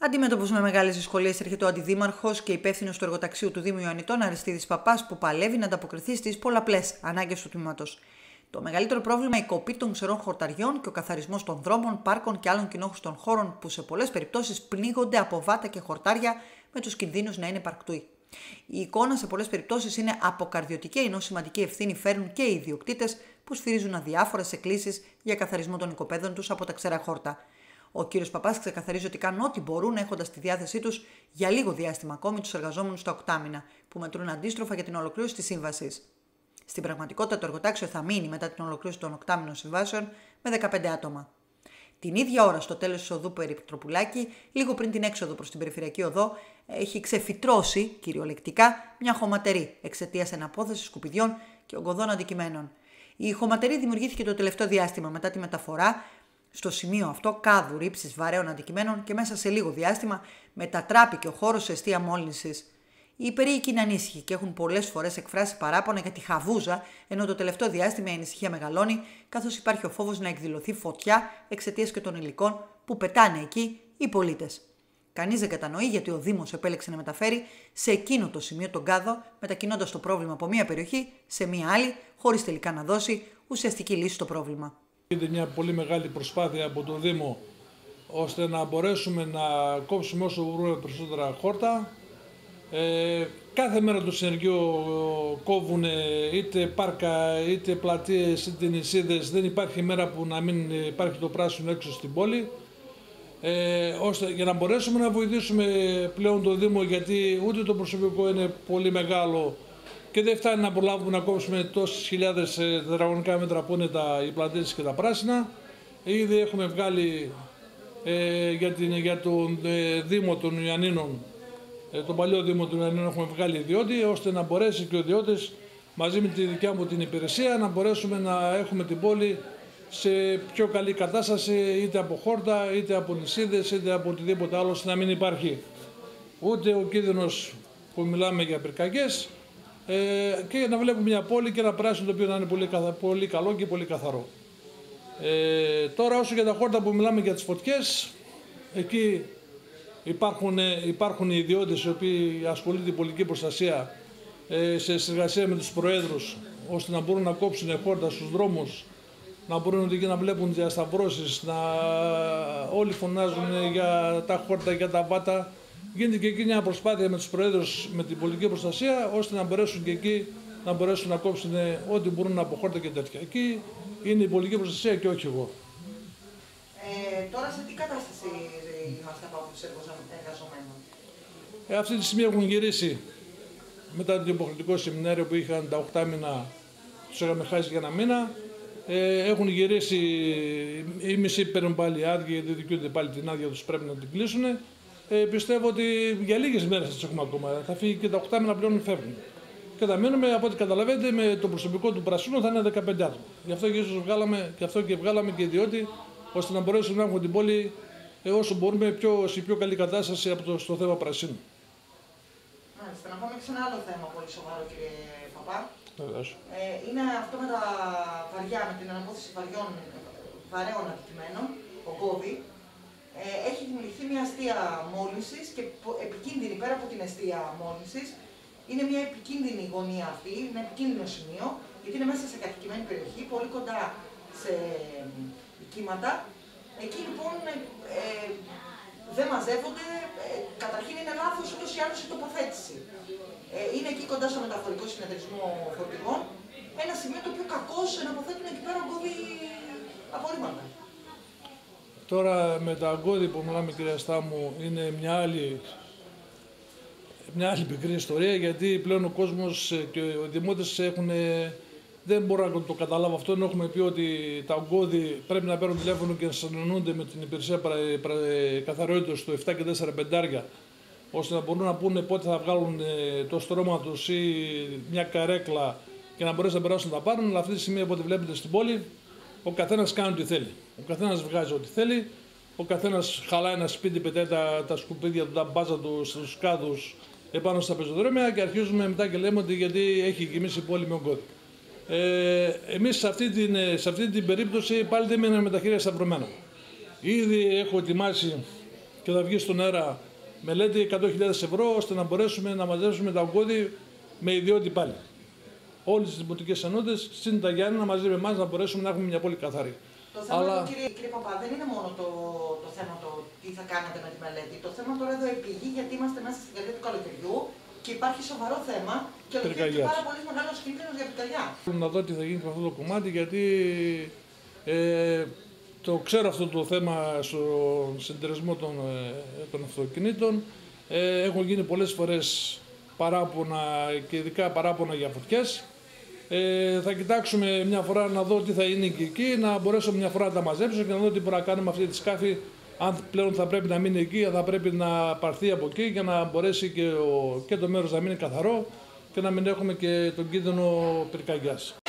Αντιμέτωπος με μεγάλες δυσκολίες έρχεται ο αντιδήμαρχος και υπεύθυνος του εργοταξίου του Δήμου Ιωαννιτών, Αριστίδης Παπάς, που παλεύει να ανταποκριθεί στις πολλαπλές ανάγκες του τμήματος. Το μεγαλύτερο πρόβλημα η κοπή των ξερών χορταριών και ο καθαρισμός των δρόμων, πάρκων και άλλων κοινόχρηστων χώρων που σε πολλές περιπτώσεις πνίγονται από βάτα και χορτάρια με τους κινδύνους να είναι υπαρκτούοι. Η εικόνα σε πολλές περιπτώσεις είναι αποκαρδιωτική, ενώ σημαντική ευθύνη φέρουν και οι ιδιοκτήτες που σφυρίζουν αδιάφορες εκκλήσεις για καθαρισμό των οικοπαίδων τους από τα ξερά χόρτα. Ο κύριος Παπάς ξεκαθαρίζει ότι κάνουν ό,τι μπορούν, έχοντας στη διάθεσή τους για λίγο διάστημα ακόμη τους εργαζόμενους στα 8 μήνα, που μετρούν αντίστροφα για την ολοκλήρωση της σύμβασης. Στην πραγματικότητα, το εργοτάξιο θα μείνει μετά την ολοκλήρωση των 8 μήνων συμβάσεων με 15 άτομα. Την ίδια ώρα, στο τέλος της οδού Περιτροπουλάκη, λίγο πριν την έξοδο προς την περιφερειακή οδό, έχει ξεφυτρώσει κυριολεκτικά μια χωματερή εξαιτίας εναπόθεσης σκουπιδιών και ογκωδών αντικειμένων. Η χωματερή δημιουργήθηκε το τελευταίο διάστημα μετά τη μεταφορά στο σημείο αυτό κάδου ρήψης βαρέων αντικειμένων και μέσα σε λίγο διάστημα μετατράπηκε ο χώρος σε εστία μόλυνσης. Οι περίοικοι είναι ανήσυχοι και έχουν πολλές φορές εκφράσει παράπονα για τη χαβούζα, ενώ το τελευταίο διάστημα η ανησυχία μεγαλώνει, καθώς υπάρχει ο φόβος να εκδηλωθεί φωτιά εξαιτίας και των υλικών που πετάνε εκεί οι πολίτες. Κανείς δεν κατανοεί γιατί ο Δήμος επέλεξε να μεταφέρει σε εκείνο το σημείο τον κάδο, μετακινώντας το πρόβλημα από μία περιοχή σε μία άλλη, χωρίς τελικά να δώσει ουσιαστική λύση στο πρόβλημα. Είναι μια πολύ μεγάλη προσπάθεια από τον Δήμο ώστε να μπορέσουμε να κόψουμε όσο βρούμε περισσότερα χόρτα. Κάθε μέρα το συνεργείο κόβουν είτε πάρκα, είτε πλατείες, είτε νησίδες. Δεν υπάρχει μέρα που να μην υπάρχει το πράσινο έξω στην πόλη. Ώστε για να μπορέσουμε να βοηθήσουμε πλέον το Δήμο, γιατί ούτε το προσωπικό είναι πολύ μεγάλο και δεν φτάνει να προλάβουμε να κόψουμε τόσες χιλιάδες τετραγωνικά μέτρα που είναι οι πλατείες και τα πράσινα. Ήδη έχουμε βγάλει για τον Δήμο των Ιωαννίνων, τον παλιό Δήμο των Ιωαννίνων, έχουμε βγάλει ιδιώτη, ώστε να μπορέσει και ο ιδιώτης μαζί με τη δικιά μου την υπηρεσία να μπορέσουμε να έχουμε την πόλη σε πιο καλή κατάσταση, είτε από χόρτα, είτε από νησίδες, είτε από οτιδήποτε άλλο, ώστε να μην υπάρχει ούτε ο κίνδυνος που μιλάμε για πυρκαγιές, και για να βλέπουμε μια πόλη και ένα πράσινο το οποίο να είναι πολύ καλό και πολύ καθαρό. Τώρα όσο για τα χόρτα που μιλάμε για τις φωτιές, εκεί υπάρχουν οι ιδιώτες οι οποίοι ασχολούνται την πολιτική προστασία σε συνεργασία με τους προέδρους, ώστε να μπορούν να κόψουν χόρτα στους δρόμους, να μπορούν εκεί να βλέπουν διασταυρώσεις, να όλοι φωνάζουν για τα χόρτα, για τα βάτα. Γίνεται και εκεί μια προσπάθεια με τους προέδρους, με την πολιτική προστασία, ώστε να μπορέσουν και εκεί να μπορέσουν να κόψουν ό,τι μπορούν από χόρτα και τέτοια. Εκεί είναι η πολιτική προστασία και όχι εγώ. Τώρα σε τι κατάσταση είμαστε από τους εργαζομένων? Αυτή τη στιγμή έχουν γυρίσει μετά το υποχρεωτικό σεμινάριο που είχαν τα 8 μήνα, τους είχαμε χάσει για ένα μήνα. Έχουν γυρίσει, οι μισοί παίρνουν πάλι άδεια, γιατί δικαιούνται πάλι την άδεια τους, πρέπει να την κλείσουν. Πιστεύω ότι για λίγες μέρες θα τις έχουμε ακόμα. Θα φύγει και τα 8 μήνα πλέον φεύγουν. Και θα μείνουμε, από ό,τι καταλαβαίνετε, με το προσωπικό του Πρασίνου θα είναι 15 άτομα. Γι' αυτό και ίσως βγάλαμε και ιδιώτη, ώστε να μπορέσουμε να έχουμε την πόλη όσο μπορούμε σε πιο καλή κατάσταση από στο θέμα Πρασίνου. Μάλιστα, να πάμε και σε ένα άλλο θέμα πολύ σοβαρό, κύριε Παπά. Είναι αυτό με τα βαριά, με την αναπόθεση βαρέων αντικειμένων, ο COVID. Έχει δημιουργηθεί μια αιστεία μόλυνσης και επικίνδυνη πέρα από την αιστεία μόλυνσης. Είναι μια επικίνδυνη γωνία αυτή, ένα επικίνδυνο σημείο, γιατί είναι μέσα σε κατοικημένη περιοχή, πολύ κοντά σε οικήματα. Εκεί λοιπόν δεν μαζεύονται, καταρχήν είναι λάθος ούτως ή άλλως η τοποθέτηση. Είναι εκεί κοντά στο μεταφορικό συνεταιρισμό φορτηγών, ένα σημείο το οποίο κακώς αναποθέτουν εκεί πέρα ογκώδη απορρίμματα. Τώρα με τα αγκώδη που μιλάμε, κυρία Στάμου, είναι μια άλλη πικρή ιστορία, γιατί πλέον ο κόσμος και οι δημότες δεν μπορώ να το καταλάβω αυτό, ενώ έχουμε πει ότι τα αγκώδη πρέπει να παίρνουν τηλέφωνο και να συνεννοούνται με την υπηρεσία καθαριότητας του 7 και 4 πεντάρια, ώστε να μπορούν να πούνε πότε θα βγάλουν το στρώμα τους ή μια καρέκλα και να μπορέσουν να περάσουν να τα πάρουν. Αλλά αυτή τη στιγμή, από ό,τι βλέπετε στην πόλη, ο καθένας κάνει ό,τι θέλει. Ο καθένας βγάζει ό,τι θέλει. Ο καθένας χαλάει ένα σπίτι, πετάει τα σκουπίδια του, τα μπάζα του στους κάδους επάνω στα πεζοδρόμια και αρχίζουμε μετά και λέμε ότι γιατί έχει γεμίσει η πόλη με ογκώδη. Εμείς σε αυτή την περίπτωση πάλι δεν μείναμε με τα χέρια σταυρωμένα. Ήδη έχω ετοιμάσει και θα βγει στον αέρα μελέτη 100.000 ευρώ, ώστε να μπορέσουμε να μαζέψουμε τα ογκώδη με ιδιότητα πάλι. Όλες τις δημοτικές ενότητες, συν τα Γιάννενα, μαζί με εμάς να μπορέσουμε να έχουμε μια πόλη καθαρή. Το θέμα εδώ, κύριε Παπά, δεν είναι μόνο το θέμα το τι θα κάνατε με τη μελέτη. Το θέμα τώρα εδώ επήγει, γιατί είμαστε μέσα στην καρδιά του καλοκαιριού και υπάρχει σοβαρό θέμα και ολοκληρώνεται πάρα πολύ μεγάλο κίνδυνο για πυρκαγιά. Να δω τι θα γίνει με αυτό το κομμάτι, γιατί το ξέρω αυτό το θέμα στο συνεταιρισμό των αυτοκινήτων. Έχουν γίνει πολλές φορές παράπονα και ειδικά παράπονα για φωτιές. Θα κοιτάξουμε μια φορά να δω τι θα είναι και εκεί, να μπορέσω μια φορά να τα μαζέψω και να δω τι μπορούμε να κάνουμε με αυτή τη σκάφη. Αν πλέον θα πρέπει να μείνει εκεί, θα πρέπει να πάρθει από εκεί για να μπορέσει και το μέρος να μείνει καθαρό και να μην έχουμε και τον κίνδυνο πυρκαγιάς.